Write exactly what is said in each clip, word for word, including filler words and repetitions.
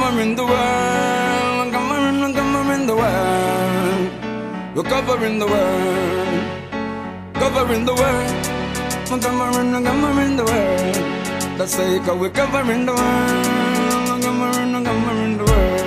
covering the world, covering, covering the world. We're covering the world, covering the world, we're covering, covering the world. That's say, cause we're covering the world, covering, covering the world.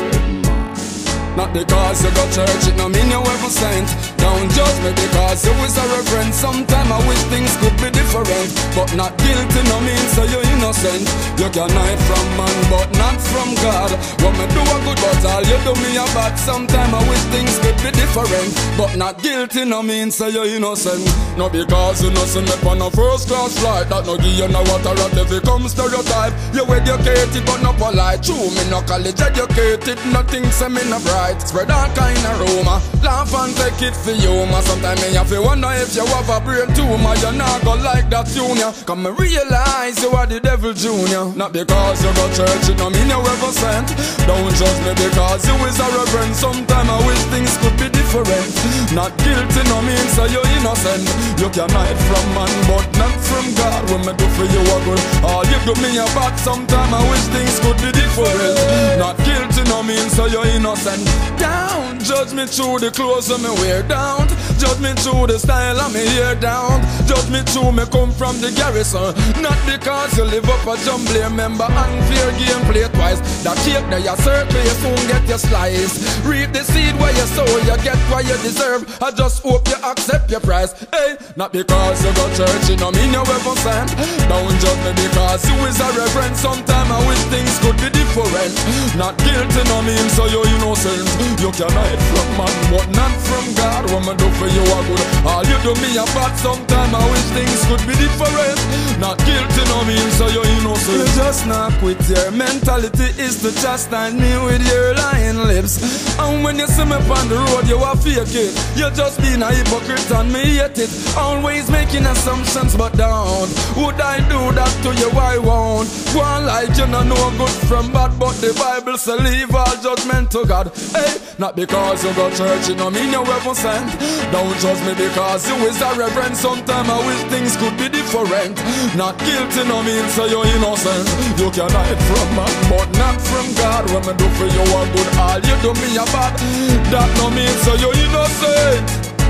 Not because you go church, it no mean you ever sent. Don't judge me because you is a reverend. Sometimes I wish things could be different, but not guilty no means so you're innocent. You can hide from man, but not from God. When me do a good, but all you do me a bad. Sometimes I wish things could be different, but not guilty no means so you're innocent. No because you know see me on a first class flight, that no give you no water at if it comes stereotype. You educated but not polite. True, me no college educated, nothing say me no bright. Spread all kind of rumor, laugh and take it for humor. Sometimes me have to wonder if you have a brain tumor. You're not gonna like that junior. Come and realize you are the devil junior. Not because you go church, it no mean you ever sent. Don't judge me because you is a reverend. Sometimes I wish things could be different. Not guilty no means so you're innocent. You can hide from man but not from God. When me do for you a good, all you do me a bad. Sometimes I wish things could be different. Not guilty no means so you're innocent. Down, judge me through the clothes of me wear down. Judge me through the style of me hair down. Judge me through me come from the garrison. Not because you live up a jumbly member. Unfair game play twice. That cake that you circle you soon get your slice. Reap the seed where you sow, you get what you deserve. I just hope you accept your price. Hey, not because you go church, it no mean you ever sent. Don't judge me because you is a reverend. Sometimes I wish things could be different. Not guilty no mean so you're innocent. You can hide from man, but not from God. When me do for you a good, all you do me a bad. Sometimes I wish things could be different. Not guilty no mean so you're innocent. You just not quit. Your mentality is to chastise me with your lying lips. And when you see me on the road, you are fake it. You're just being a hypocrite and me hate it. Always making assumptions but don't. Would I do that to you? I won't. Go on like you don't know good from bad, but the Bible says leave all judgment to God. Hey, not because you go church, it no mean you ever sent. Don't judge me because you is a reverend. Sometimes I wish things could be different. Not guilty no mean so you're innocent. You can hide from man, but not from God. When me do for you a good, all you do me a bad. That no mean so you're innocent.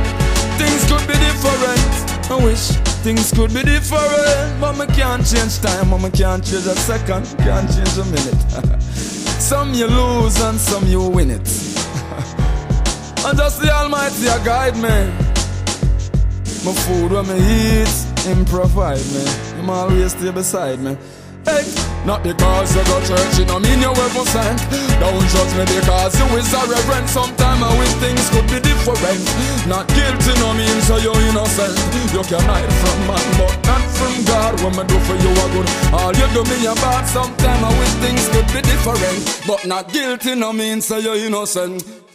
Things could be different. I wish things could be different, but me can't change time, but me can't change a second, can't change a minute. Some you lose and some you win it. And just the Almighty a guide me. My food when me eat, Him provide me. Him always stay beside me. Hey, not because you go church, it no mean you ever sent. Don't judge me because you is a reverend. Sometimes I wish things could be different. Not guilty no mean so you're innocent. You can hide from man but not from God. When me do for you a good, all you do me a bad. Sometimes I wish things could be different, but not guilty no mean so you're innocent.